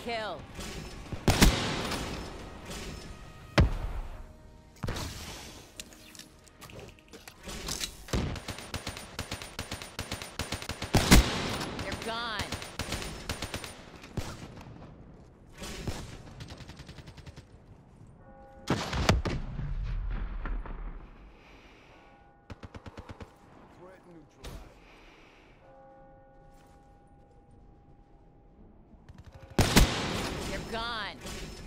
kill. They're gone. Gone.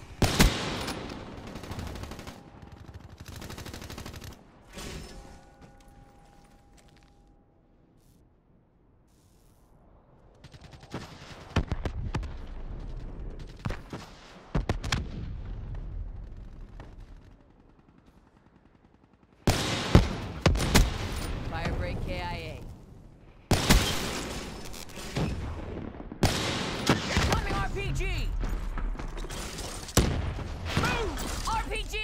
Firebreak KIA. Incoming RPG! RPG!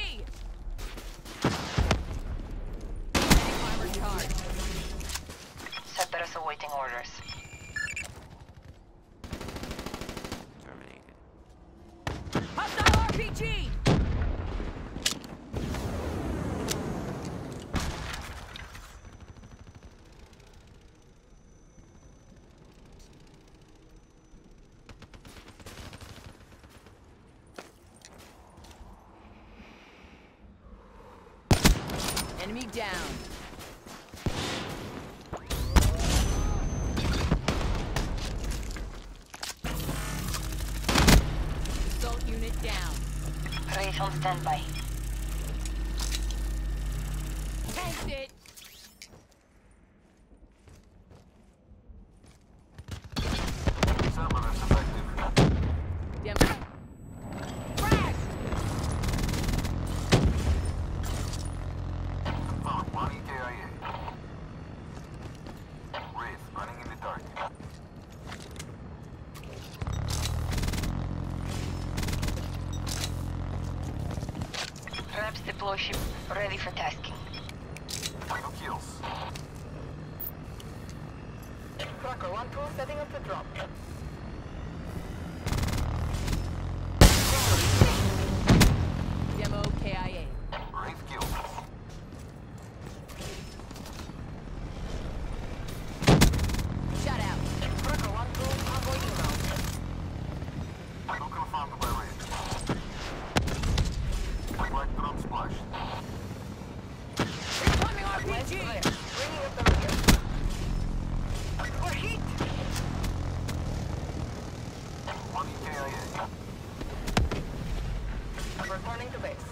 Armor charge. Cerberus awaiting orders. Terminated. Hostile RPG! Enemy down. Assault unit down. Wraith on standby. Tanked it. Cerberus effective. Demo. Frag! Money KIA. Wraith running in the dark. Perhaps deploy ship ready for tasking. No kills. Cracker 1-2 setting up the drop. Demo KIA. Wraith killed. Shut out. Cracker 1-2 convoy inbound. No confirmed by Wraith. White drum splash. Incoming RPG! Bringing up the rear. We're hit! Money KIA. Returning to base.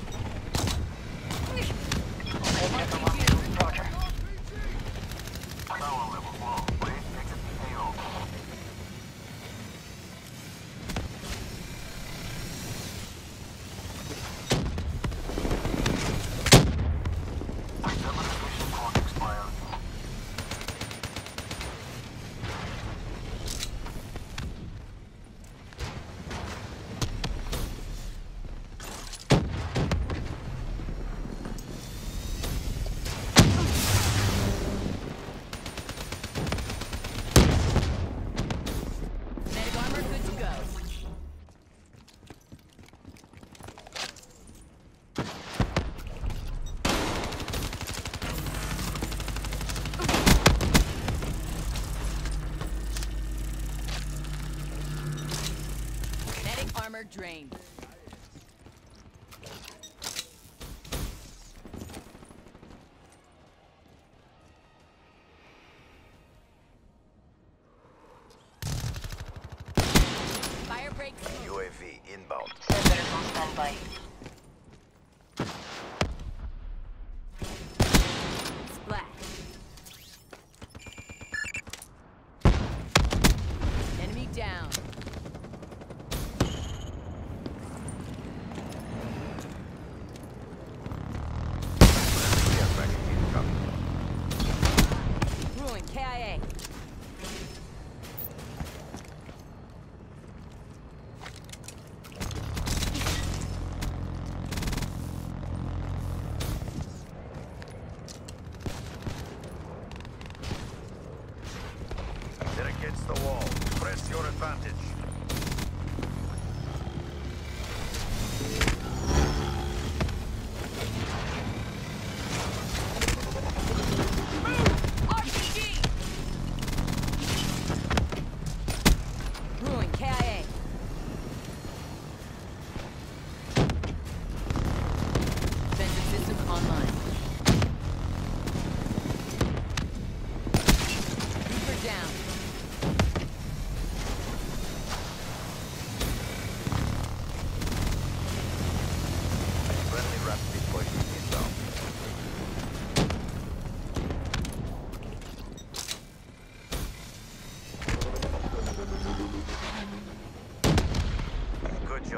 RPG! Roger. Power level low. Wraith exit AO. Cerberus mission clock expired. Medic armor good to go. Medic armor drained. Firebreak. UAV inbound. Cerberus on standby. Splash. Enemy down. Care package incoming. Ruin KIA.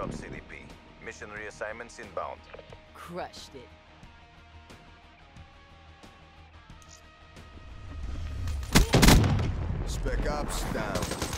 job, CDP. Mission reassignments inbound. Crushed it. Spec Ops down.